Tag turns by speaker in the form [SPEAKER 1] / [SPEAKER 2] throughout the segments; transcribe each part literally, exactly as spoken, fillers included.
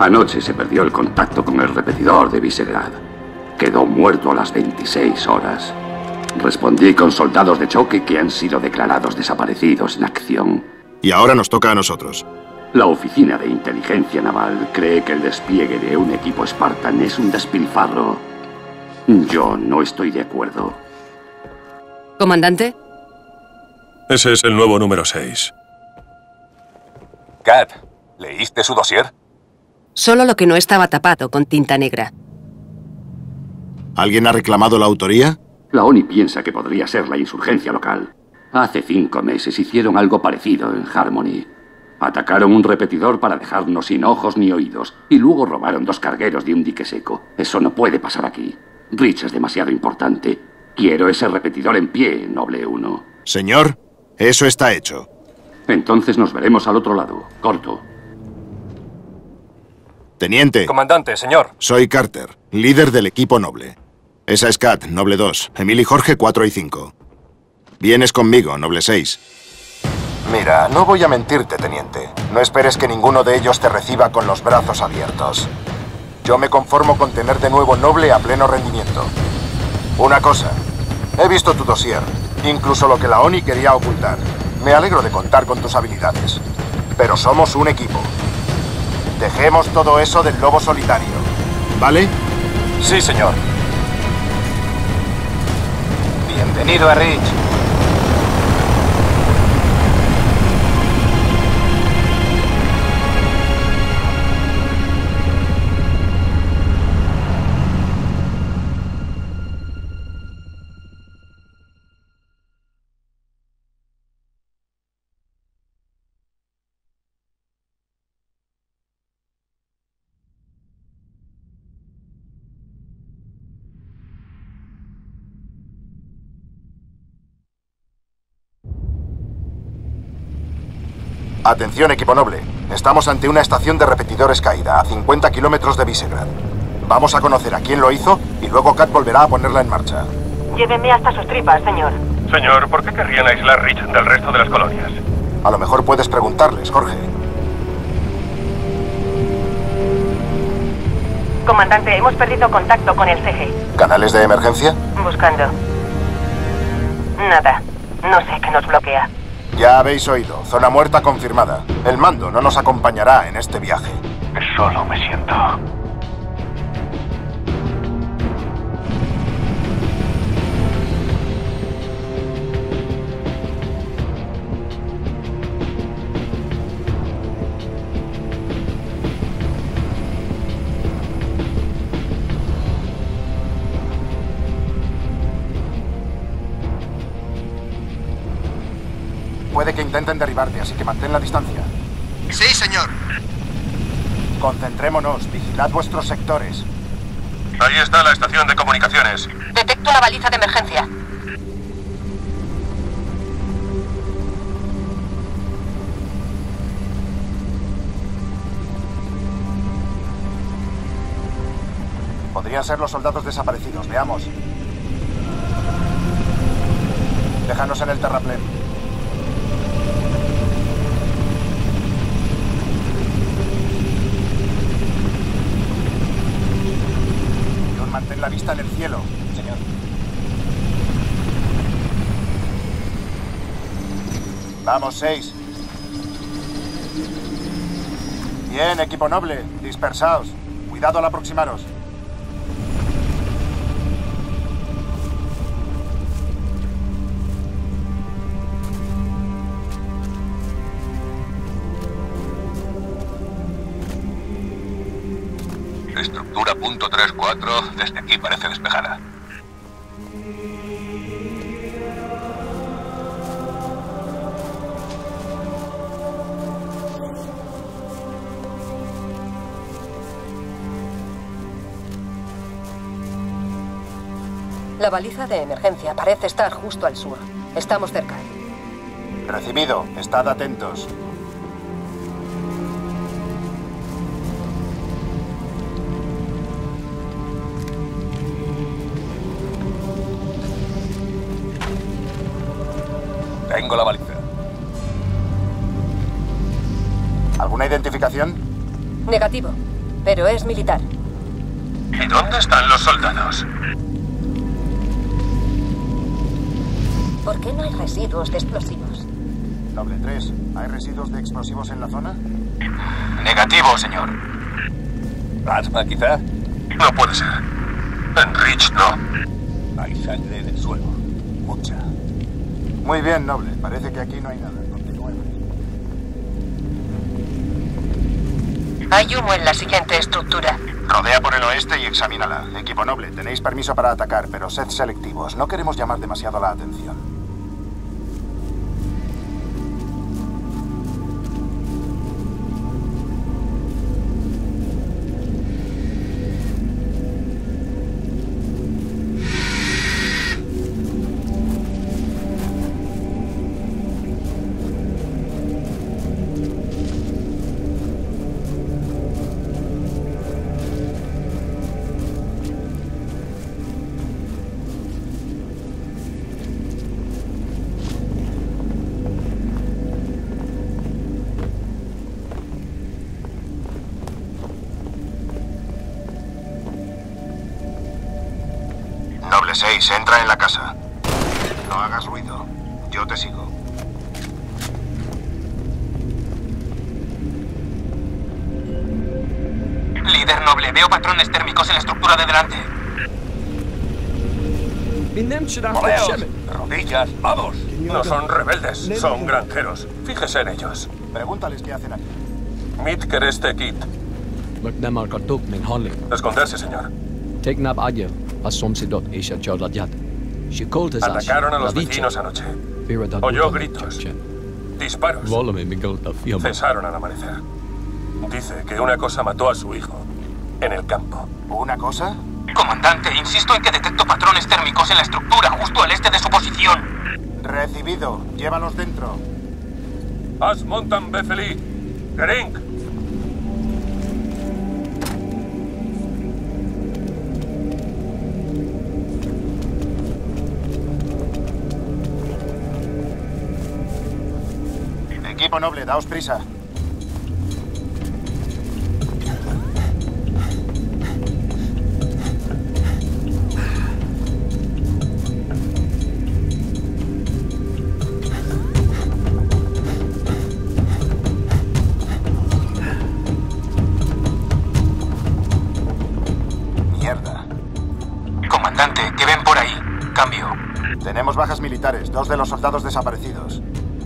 [SPEAKER 1] Anoche se perdió el contacto con el repetidor de Visegrad. Quedó muerto a las veintiséis horas. Respondí con soldados de choque que han sido declarados desaparecidos en acción.
[SPEAKER 2] Y ahora nos toca a nosotros.
[SPEAKER 1] La Oficina de Inteligencia Naval cree que el despliegue de un equipo Spartan es un despilfarro. Yo no estoy de acuerdo.
[SPEAKER 3] ¿Comandante?
[SPEAKER 4] Ese es el nuevo número seis.
[SPEAKER 5] Kat, ¿leíste su dossier?
[SPEAKER 3] Solo lo que no estaba tapado con tinta negra.
[SPEAKER 2] ¿Alguien ha reclamado la autoría?
[SPEAKER 1] La ONI piensa que podría ser la insurgencia local. Hace cinco meses hicieron algo parecido en Harmony. Atacaron un repetidor para dejarnos sin ojos ni oídos, y luego robaron dos cargueros de un dique seco. Eso no puede pasar aquí. Rich es demasiado importante. Quiero ese repetidor en pie, Noble uno.
[SPEAKER 2] Señor, eso está hecho.
[SPEAKER 1] Entonces nos veremos al otro lado. Corto.
[SPEAKER 2] Teniente.
[SPEAKER 5] Comandante, señor.
[SPEAKER 2] Soy Carter, líder del equipo Noble. Esa es Kat, Noble dos. Emil y Jorge, cuatro y cinco. Vienes conmigo, Noble seis.
[SPEAKER 6] Mira, no voy a mentirte, teniente. No esperes que ninguno de ellos te reciba con los brazos abiertos. Yo me conformo con tener de nuevo Noble a pleno rendimiento. Una cosa. He visto tu dossier. Incluso lo que la ONI quería ocultar. Me alegro de contar con tus habilidades. Pero somos un equipo. Dejemos todo eso del lobo solitario.
[SPEAKER 2] ¿Vale?
[SPEAKER 5] Sí, señor.
[SPEAKER 6] Bienvenido a Rich. Atención, equipo Noble. Estamos ante una estación de repetidores caída, a cincuenta kilómetros de Visegrad. Vamos a conocer a quién lo hizo y luego Kat volverá a ponerla en marcha.
[SPEAKER 7] Lléveme hasta sus tripas, señor.
[SPEAKER 4] Señor, ¿por qué querrían aislar Rich del resto de las colonias?
[SPEAKER 6] A lo mejor puedes preguntarles, Jorge.
[SPEAKER 7] Comandante, hemos perdido contacto con el C G.
[SPEAKER 6] ¿Canales de emergencia?
[SPEAKER 7] Buscando. Nada. No sé qué nos bloquea.
[SPEAKER 6] Ya habéis oído. Zona muerta confirmada. El mando no nos acompañará en este viaje.
[SPEAKER 4] Solo me siento.
[SPEAKER 6] Puede que intenten derribarte, así que mantén la distancia.
[SPEAKER 8] Sí, señor.
[SPEAKER 6] Concentrémonos, vigilad vuestros sectores.
[SPEAKER 4] Ahí está la estación de comunicaciones.
[SPEAKER 7] Detecto la baliza de emergencia.
[SPEAKER 6] Podrían ser los soldados desaparecidos, veamos. Déjanos en el terraplén. Mantén la vista en el cielo, señor. Vamos, seis. Bien, equipo Noble. Dispersaos. Cuidado al aproximaros.
[SPEAKER 5] Estructura punto tres cuatro, desde aquí parece despejada.
[SPEAKER 7] La baliza de emergencia parece estar justo al sur. Estamos cerca.
[SPEAKER 6] Recibido. Estad atentos.
[SPEAKER 5] Tengo la baliza.
[SPEAKER 6] ¿Alguna identificación?
[SPEAKER 7] Negativo. pero es militar.
[SPEAKER 4] ¿Y dónde están los soldados?
[SPEAKER 7] ¿Por qué no hay residuos de explosivos?
[SPEAKER 6] Noble tres, ¿hay residuos de explosivos en la zona?
[SPEAKER 5] Negativo, señor.
[SPEAKER 8] ¿Plasma, quizá?
[SPEAKER 4] No puede ser. En Rich no.
[SPEAKER 8] Hay sangre en el suelo. Mucha.
[SPEAKER 6] Muy bien, Noble. Parece que aquí no hay nada. Continuemos.
[SPEAKER 7] Hay humo en la siguiente estructura.
[SPEAKER 6] Rodea por el oeste y examínala. Equipo Noble, tenéis permiso para atacar, pero sed selectivos. No queremos llamar demasiado la atención. Noble seis, entra en la casa. No hagas ruido. Yo te sigo.
[SPEAKER 5] Líder Noble, veo patrones térmicos en la estructura de delante.
[SPEAKER 8] ¡Moleos! ¡Rodillas! ¡Vamos!
[SPEAKER 4] No son rebeldes, son granjeros. Fíjese en ellos.
[SPEAKER 6] Pregúntales qué hacen aquí.
[SPEAKER 4] Mit Kereste Kit.
[SPEAKER 9] McNamara Katuk Min Hanley.
[SPEAKER 4] Esconderse, señor.
[SPEAKER 9] Tegnab Ayer, Asomsidot Isha Chodadyat. She called us
[SPEAKER 4] Atacaron a los vecinos anoche. Oyó gritos. Disparos. Cesaron al amanecer. Dice que una cosa mató a su hijo. En el campo.
[SPEAKER 6] ¿Una cosa?
[SPEAKER 5] Comandante, insisto en que detecto patrones térmicos en la estructura justo al este de su posición.
[SPEAKER 6] Recibido. Llévalos dentro.
[SPEAKER 4] As montan Befeli. Gering.
[SPEAKER 6] Equipo Noble, daos prisa. Mierda.
[SPEAKER 5] Comandante, ¿qué ven por ahí? Cambio.
[SPEAKER 6] Tenemos bajas militares, dos de los soldados desaparecidos.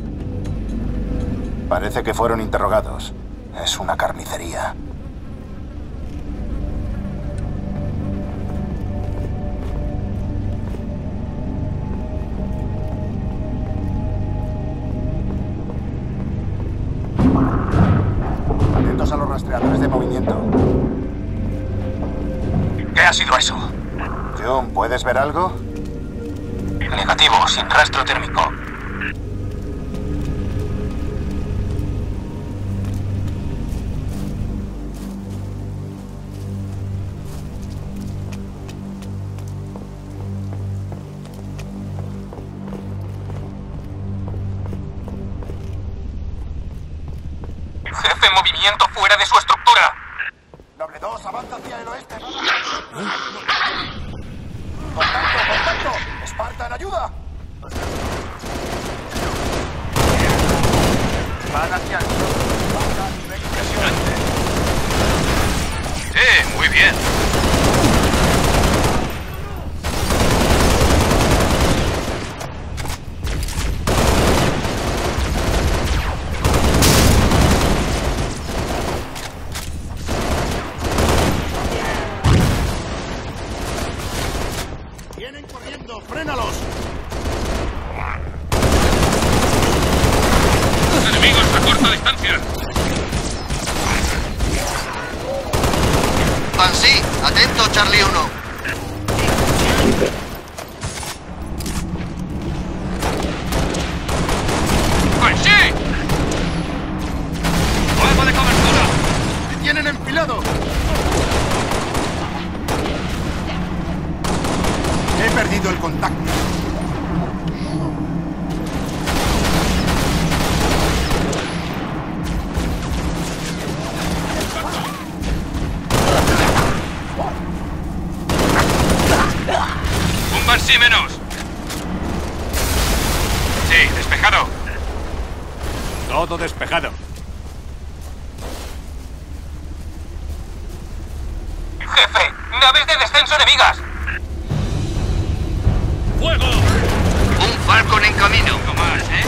[SPEAKER 6] Parece que fueron interrogados. Es una carnicería. Atentos a los rastreadores de movimiento.
[SPEAKER 5] ¿Qué ha sido eso?
[SPEAKER 6] Jun, ¿puedes ver algo?
[SPEAKER 5] Negativo, sin rastro térmico. Jefe, movimiento fuera de su estructura.
[SPEAKER 6] Noble dos, avanza hacia el oeste. ¡Contacto, contacto! ¡Spartan, ayuda! Van hacia el sur.
[SPEAKER 5] Impresionante. Sí, muy bien.
[SPEAKER 6] ¡Vienen corriendo! ¡Frénalos!
[SPEAKER 4] ¡Enemigos a corta distancia!
[SPEAKER 5] Pansy,
[SPEAKER 10] Sí, despejado.
[SPEAKER 11] Todo despejado.
[SPEAKER 5] Jefe, naves de descenso enemigas.
[SPEAKER 10] ¡Fuego!
[SPEAKER 5] Un Falcon en camino.
[SPEAKER 10] No más, ¿eh?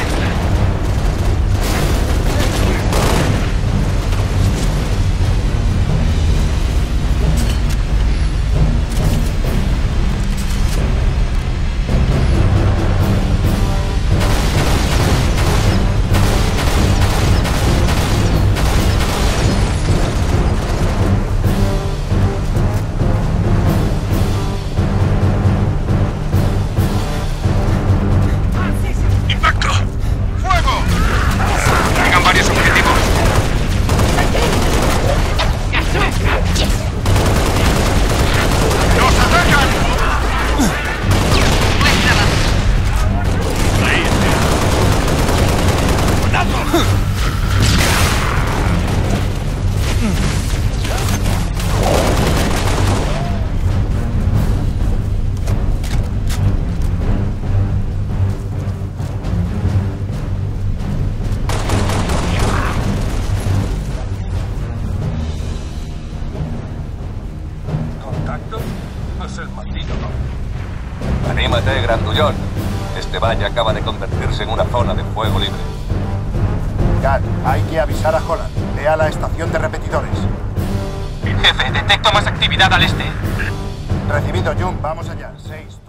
[SPEAKER 8] Anímate, grandullón. Este valle acaba de convertirse en una zona de fuego libre.
[SPEAKER 6] Kat, hay que avisar a Holland. Ve a la estación de repetidores.
[SPEAKER 5] Jefe, detecto más actividad al este.
[SPEAKER 6] Recibido, Jung. Vamos allá. Seis.